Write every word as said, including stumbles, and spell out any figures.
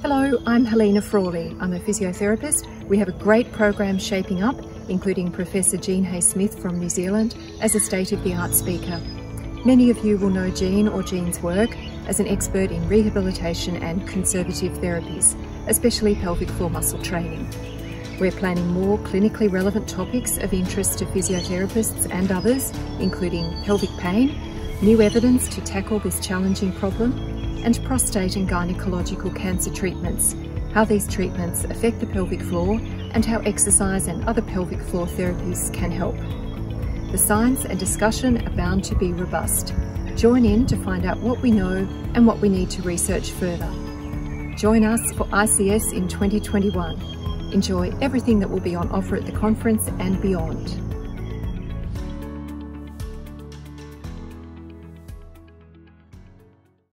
Hello, I'm Helena Frawley. I'm a physiotherapist. We have a great program shaping up, including Professor Jean Hay-Smith from New Zealand as a state-of-the-art speaker. Many of you will know Jean or Jean's work as an expert in rehabilitation and conservative therapies, especially pelvic floor muscle training. We're planning more clinically relevant topics of interest to physiotherapists and others, including pelvic pain, new evidence to tackle this challenging problem, and prostate and gynecological cancer treatments, how these treatments affect the pelvic floor, and how exercise and other pelvic floor therapies can help. The science and discussion are bound to be robust. Join in to find out what we know and what we need to research further. Join us for I C S in twenty twenty-one. Enjoy everything that will be on offer at the conference and beyond.